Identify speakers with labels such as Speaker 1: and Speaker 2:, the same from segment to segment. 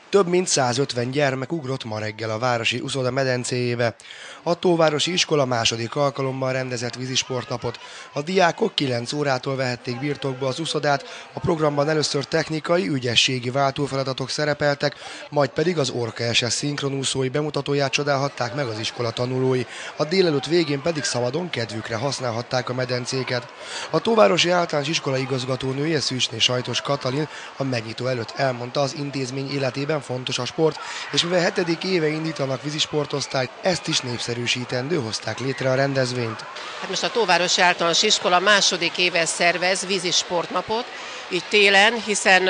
Speaker 1: Több mint 150 gyermek ugrott ma reggel a városi uszoda medencéjébe. A Tóvárosi Iskola második alkalommal rendezett vízisportnapot. A diákok 9 órától vehették birtokba az uszodát, a programban először technikai, ügyességi váltófeladatok szerepeltek, majd pedig az Orca SS szinkronúszói bemutatóját csodálhatták meg az iskola tanulói. A délelőtt végén pedig szabadon kedvükre használhatták a medencéket. A Tóvárosi Általános Iskola igazgatónője Szűcsné Sajtos Katalin a megnyitó előtt elmondta, az intézmény életében fontos a sport, és mivel 7. éve indítanak vízisportosztályt, ezt is népszerűsítendő hozták létre a rendezvényt.
Speaker 2: Hát most a Tóvárosi Általános Iskola második éve szervez vízisportnapot, így télen, hiszen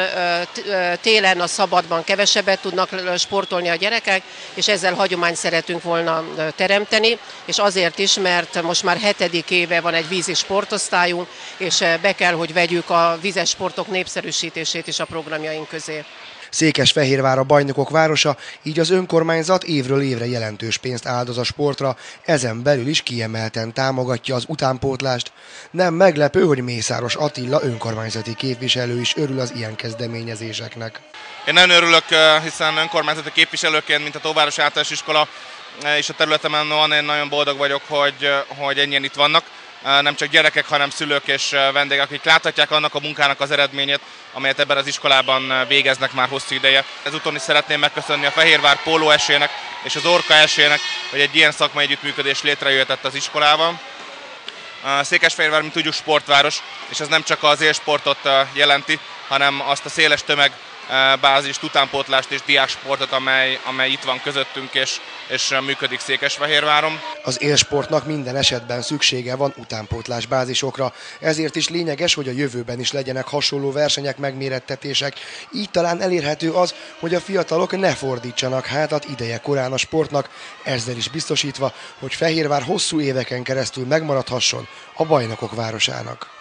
Speaker 2: télen a szabadban kevesebbet tudnak sportolni a gyerekek, és ezzel hagyományt szeretünk volna teremteni, és azért is, mert most már 7. éve van egy vízi sportosztályunk, és be kell, hogy vegyük a vízes sportok népszerűsítését is a programjaink közé.
Speaker 1: Székesfehérvár a bajnokok városa, így az önkormányzat évről évre jelentős pénzt áldoz a sportra, ezen belül is kiemelten támogatja az utánpótlást. Nem meglepő, hogy Mészáros Attila önkormányzati képviselő is örül az ilyen kezdeményezéseknek.
Speaker 3: Én nagyon örülök, hiszen önkormányzati képviselőként, mint a Tóvárosi Általános Iskola és a területemen van, én nagyon boldog vagyok, hogy ennyien itt vannak. Nem csak gyerekek, hanem szülők és vendégek, akik láthatják annak a munkának az eredményét, amelyet ebben az iskolában végeznek már hosszú ideje. Ezúton is szeretném megköszönni a Fehérvár Póló esének és az Orca esének, hogy egy ilyen szakmai együttműködés létrejöhetett az iskolában. Székesfehérvár, mint tudjuk, sportváros, és ez nem csak az élsportot jelenti, hanem azt a széles tömegbázist, utánpótlást és diáksportot, amely itt van közöttünk és működik Székesfehérváron.
Speaker 1: Az élsportnak minden esetben szüksége van utánpótlásbázisokra, ezért is lényeges, hogy a jövőben is legyenek hasonló versenyek, megmérettetések. Így talán elérhető az, hogy a fiatalok ne fordítsanak hátat ideje korán a sportnak, ezzel is biztosítva, hogy Fehérvár hosszú éveken keresztül megmaradhasson a bajnokok városának.